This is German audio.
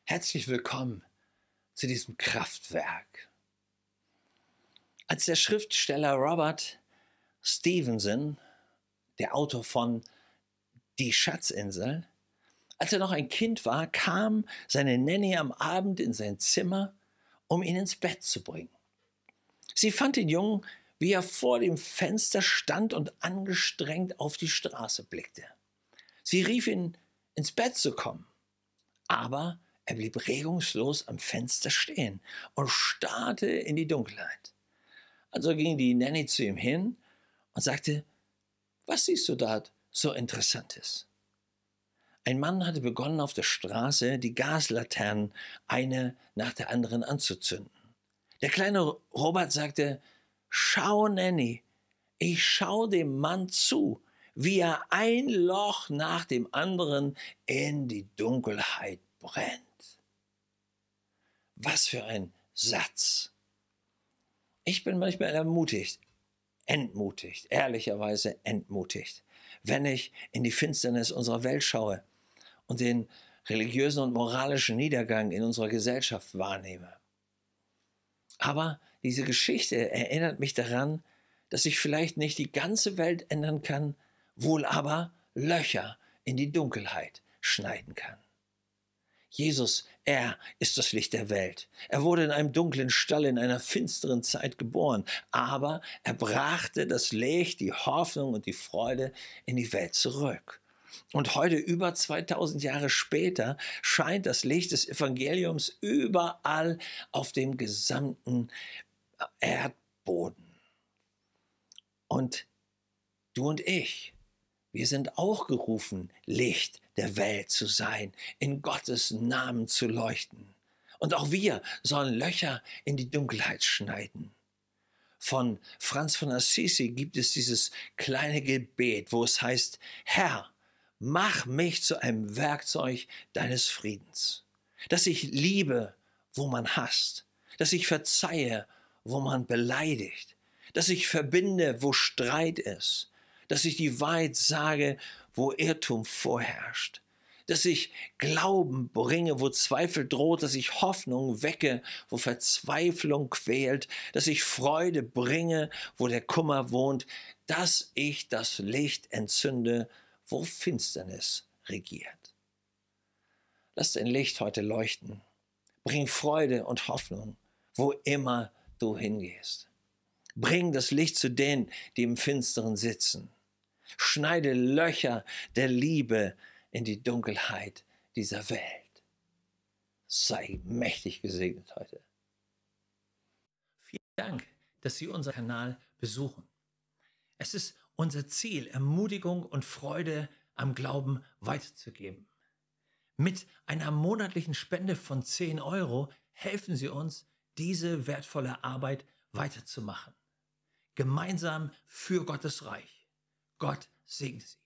Herzlich willkommen zu diesem Kraftwerk. Als der Schriftsteller Robert Stevenson, der Autor von Die Schatzinsel, als er noch ein Kind war, kam seine Nanny am Abend in sein Zimmer, um ihn ins Bett zu bringen. Sie fand den Jungen, wie er vor dem Fenster stand und angestrengt auf die Straße blickte. Sie rief ihn, ins Bett zu kommen, aber er blieb regungslos am Fenster stehen und starrte in die Dunkelheit. Also ging die Nanny zu ihm hin und sagte: Was siehst du da so Interessantes? Ein Mann hatte begonnen, auf der Straße die Gaslaternen eine nach der anderen anzuzünden. Der kleine Robert sagte: Schau, Nanny, ich schau dem Mann zu, wie er ein Loch nach dem anderen in die Dunkelheit brennt. Was für ein Satz! Ich bin manchmal entmutigt, ehrlicherweise entmutigt, wenn ich in die Finsternis unserer Welt schaue und den religiösen und moralischen Niedergang in unserer Gesellschaft wahrnehme. Aber diese Geschichte erinnert mich daran, dass ich vielleicht nicht die ganze Welt ändern kann, wohl aber Löcher in die Dunkelheit schneiden kann. Jesus, er ist das Licht der Welt. Er wurde in einem dunklen Stall in einer finsteren Zeit geboren, aber er brachte das Licht, die Hoffnung und die Freude in die Welt zurück. Und heute, über 2000 Jahre später, scheint das Licht des Evangeliums überall auf dem gesamten Erdboden. Und du und ich, wir sind auch gerufen, Licht der Welt zu sein, in Gottes Namen zu leuchten. Und auch wir sollen Löcher in die Dunkelheit schneiden. Von Franz von Assisi gibt es dieses kleine Gebet, wo es heißt: Herr, mach mich zu einem Werkzeug deines Friedens, dass ich liebe, wo man hasst, dass ich verzeihe, wo man beleidigt, dass ich verbinde, wo Streit ist, dass ich die Wahrheit sage, wo Irrtum vorherrscht, dass ich Glauben bringe, wo Zweifel droht, dass ich Hoffnung wecke, wo Verzweiflung quält, dass ich Freude bringe, wo der Kummer wohnt, dass ich das Licht entzünde, wo Finsternis regiert. Lass dein Licht heute leuchten. Bring Freude und Hoffnung, wo immer du hingehst. Bring das Licht zu denen, die im Finsteren sitzen. Schneide Löcher der Liebe in die Dunkelheit dieser Welt. Sei mächtig gesegnet heute. Vielen Dank, dass Sie unseren Kanal besuchen. Es ist unser Ziel, Ermutigung und Freude am Glauben weiterzugeben. Mit einer monatlichen Spende von 10 € helfen Sie uns, diese wertvolle Arbeit weiterzumachen. Gemeinsam für Gottes Reich. Gott segne Sie.